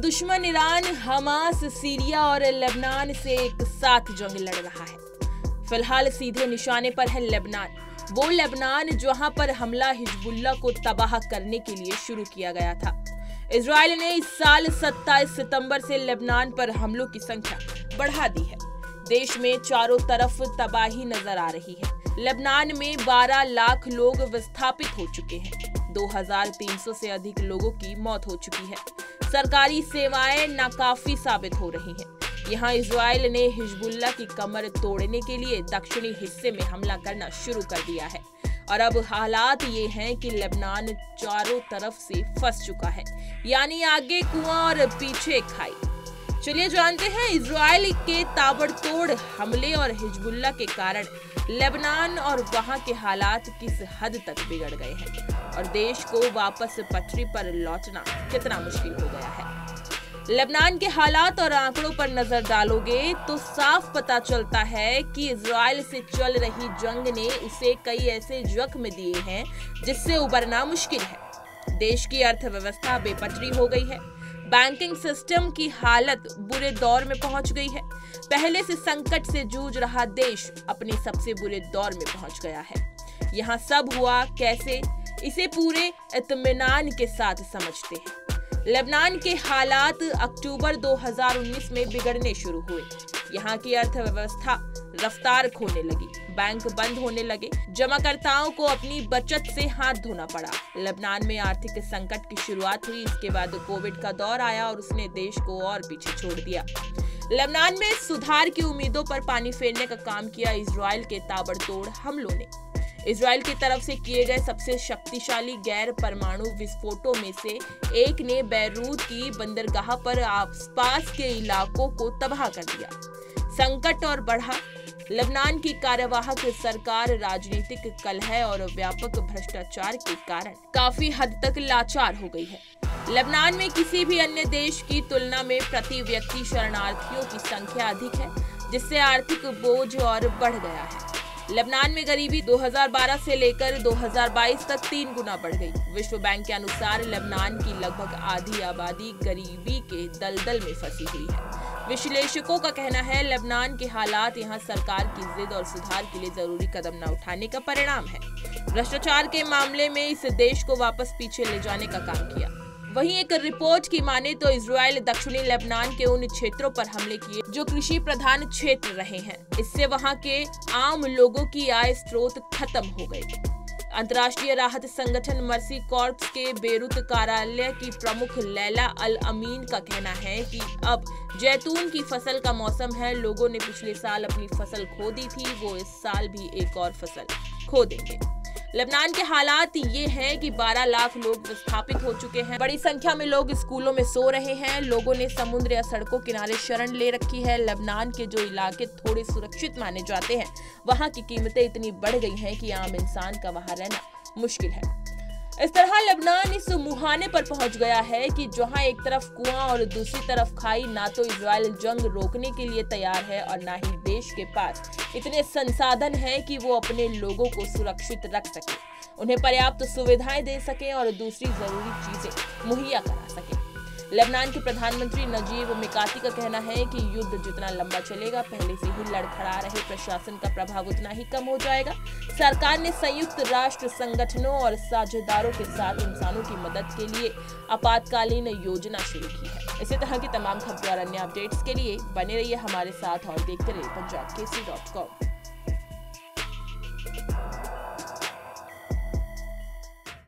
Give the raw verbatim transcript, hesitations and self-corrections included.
दुश्मन Iran, Hamas, Syria और Lebanon से एक साथ जंग लड़ रहा है। फिलहाल सीधे निशाने पर है लेबनान, वो लेबनान जहां पर हमला हिजबुल्ला को तबाह करने के लिए शुरू किया गया था। इजराइल ने इस साल सत्ताईस सितंबर से लेबनान पर हमलों की संख्या बढ़ा दी है। देश में चारों तरफ तबाही नजर आ रही है। लेबनान में बारह लाख लोग विस्थापित हो चुके हैं। दो हज़ार तीन सौ से अधिक लोगों की मौत हो चुकी है। सरकारी सेवाएं नाकाफी साबित हो रही हैं। यहाँ इजराइल ने हिजबुल्ला की कमर तोड़ने के लिए दक्षिणी हिस्से में हमला करना शुरू कर दिया है और अब हालात ये हैं कि लेबनान चारों तरफ से फंस चुका है, यानी आगे कुआं और पीछे खाई। चलिए जानते हैं इजराइल के ताबड़तोड़ हमले और हिजबुल्ला के कारण लेबनान और वहां के हालात किस हद तक बिगड़ गए हैं और देश को वापस पटरी पर लौटना कितना मुश्किल हो गया है। लेबनान के हालात और आंकड़ों पर नजर डालोगे तो साफ पता चलता है कि इजराइल से चल रही जंग ने उसे कई ऐसे जख्म दिए हैं जिससे उबरना मुश्किल है। देश की अर्थव्यवस्था बेपटरी हो गई है। बैंकिंग सिस्टम की हालत बुरे दौर में पहुंच गई है। पहले से संकट से जूझ रहा देश अपने सबसे बुरे दौर में पहुंच गया है। यहाँ सब हुआ कैसे, इसे पूरे इत्मीनान के साथ समझते हैं। लेबनान के हालात अक्टूबर दो हज़ार उन्नीस में बिगड़ने शुरू हुए। यहाँ की अर्थव्यवस्था रफ्तार खोने लगी, बैंक बंद होने लगे, जमाकर्ताओं को अपनी बचत से हाथ धोना पड़ा। लेबनान में आर्थिक संकट की शुरुआत हुई, इसके बाद कोविड का दौर आया और उसने देश को और पीछे छोड़ दिया। लेबनान में सुधार की उम्मीदों पर पानी फेरने का काम किया इजराइल के ताबड़तोड़ हमलों ने। इजराइल की तरफ से किए गए सबसे शक्तिशाली गैर परमाणु विस्फोटों में से एक ने बैरूत की बंदरगाह पर आसपास के इलाकों को तबाह कर दिया। संकट और बढ़ा। लेबनान की कार्यवाहक सरकार राजनीतिक कलह और व्यापक भ्रष्टाचार के कारण काफी हद तक लाचार हो गई है। लेबनान में किसी भी अन्य देश की तुलना में प्रति व्यक्ति शरणार्थियों की संख्या अधिक है, जिससे आर्थिक बोझ और बढ़ गया है। लेबनान में गरीबी दो हज़ार बारह से लेकर दो हज़ार बाईस तक तीन गुना बढ़ गई। विश्व बैंक के अनुसार लेबनान की लगभग आधी आबादी गरीबी के दलदल में फंसी हुई है। विश्लेषकों का कहना है लेबनान के हालात यहाँ सरकार की जिद और सुधार के लिए जरूरी कदम न उठाने का परिणाम है। भ्रष्टाचार के मामले में इस देश को वापस पीछे ले जाने का काम किया। वहीं एक रिपोर्ट की माने तो इजराइल दक्षिणी लेबनान के उन क्षेत्रों पर हमले किए जो कृषि प्रधान क्षेत्र रहे हैं। इससे वहां के आम लोगों की आय स्रोत खत्म हो गए। अंतर्राष्ट्रीय राहत संगठन मर्सी कॉर्प्स के बेरूत कार्यालय की प्रमुख लैला अल अमीन का कहना है कि अब जैतून की फसल का मौसम है। लोगों ने पिछले साल अपनी फसल खो दी थी, वो इस साल भी एक और फसल खो देंगे। लेबनान के हालात ये हैं कि बारह लाख लोग विस्थापित हो चुके हैं। बड़ी संख्या में लोग स्कूलों में सो रहे हैं। लोगों ने समुद्र या सड़कों किनारे शरण ले रखी है। लेबनान के जो इलाके थोड़े सुरक्षित माने जाते हैं, वहां की कीमतें इतनी बढ़ गई हैं कि आम इंसान का वहां रहना मुश्किल है। इस तरह लेबनान इस मुहाने पर पहुंच गया है कि जहां एक तरफ कुआं और दूसरी तरफ खाई। ना तो इजराइल जंग रोकने के लिए तैयार है और ना ही देश के पास इतने संसाधन हैं कि वो अपने लोगों को सुरक्षित रख सके, उन्हें पर्याप्त सुविधाएं दे सके और दूसरी जरूरी चीजें मुहैया करा सके। लेबनान के प्रधानमंत्री नजीब मिकाती का कहना है कि युद्ध जितना लंबा चलेगा, पहले से ही लड़खड़ा रहे प्रशासन का प्रभाव उतना ही कम हो जाएगा। सरकार ने संयुक्त राष्ट्र संगठनों और साझेदारों के साथ इंसानों की मदद के लिए आपातकालीन योजना शुरू की है। इसी तरह की तमाम खबरें और अन्य अपडेट्स के लिए बने रहिए हमारे साथ और देखते रहिए पंजाब केसरी डॉट कॉम।